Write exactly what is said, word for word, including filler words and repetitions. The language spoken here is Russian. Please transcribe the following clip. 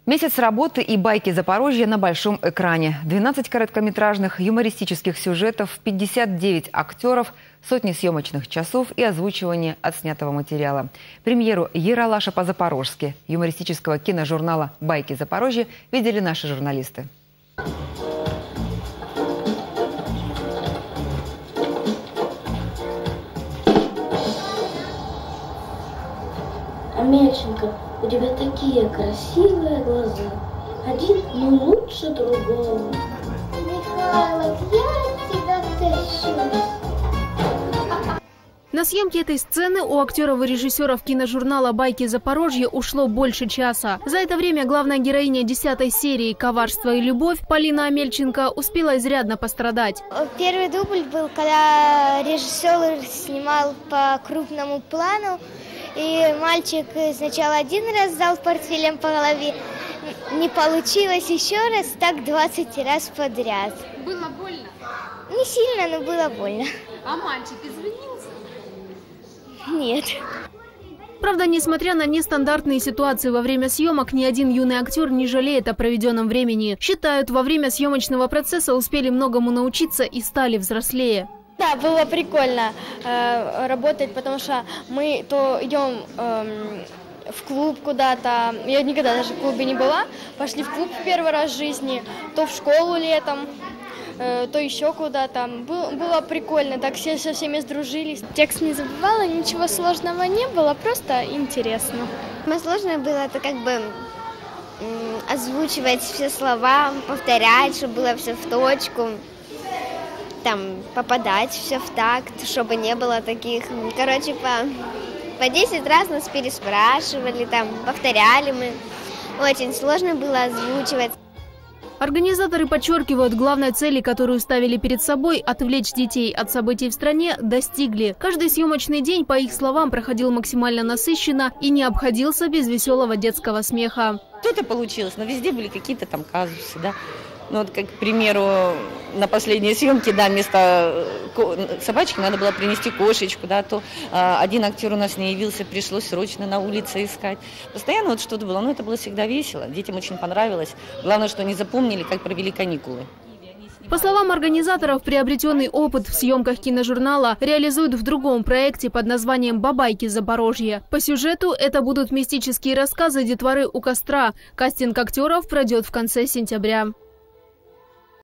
Месяц работы и байки Запорожья на большом экране. двенадцать короткометражных юмористических сюжетов, пятьдесят девять актеров, сотни съемочных часов и озвучивание отснятого материала. Премьеру «Ералаша по-запорожски» юмористического киножурнала «Байки Запорожья» видели наши журналисты. Амельченко, у тебя такие красивые глаза. Один, ну лучше другого. Михайлов, я от тебя тащусь. На съемки этой сцены у актеров и режиссеров киножурнала «Байки Запорожья» ушло больше часа. За это время главная героиня десятой серии «Коварство и любовь» Полина Амельченко успела изрядно пострадать. Первый дубль был, когда режиссер снимал по крупному плану. И мальчик сначала один раз дал портфелем по голове, не получилось еще раз, так двадцать раз подряд. Было больно? Не сильно, но было больно. А мальчик извинился? Нет. Правда, несмотря на нестандартные ситуации во время съемок, ни один юный актер не жалеет о проведенном времени. Считают, во время съемочного процесса успели многому научиться и стали взрослее. Да, было прикольно э, работать, потому что мы то идем э, в клуб куда-то, я никогда даже в клубе не была, пошли в клуб в первый раз в жизни, то в школу летом, э, то еще куда-то. Был, было прикольно, так все со всеми сдружились. Текст не забывала, ничего сложного не было, просто интересно. Самое сложное было это как бы озвучивать все слова, повторять, чтобы было все в точку. Там попадать все в такт, чтобы не было таких, короче, по, по десять раз нас переспрашивали, там, повторяли мы. Очень сложно было озвучивать. Организаторы подчеркивают, главной цели, которую ставили перед собой – отвлечь детей от событий в стране – достигли. Каждый съемочный день, по их словам, проходил максимально насыщенно и не обходился без веселого детского смеха. Что-то получилось, но везде были какие-то там казусы, да. Ну, вот, как, к примеру, на последней съемке, да, вместо собачки надо было принести кошечку, да, то э, один актер у нас не явился, пришлось срочно на улице искать. Постоянно вот что-то было, но это было всегда весело, детям очень понравилось. Главное, что они запомнили, как провели каникулы. По словам организаторов, приобретенный опыт в съемках киножурнала реализуют в другом проекте под названием «Бабайки Запорожья». По сюжету это будут мистические рассказы детворы у костра. Кастинг актеров пройдет в конце сентября.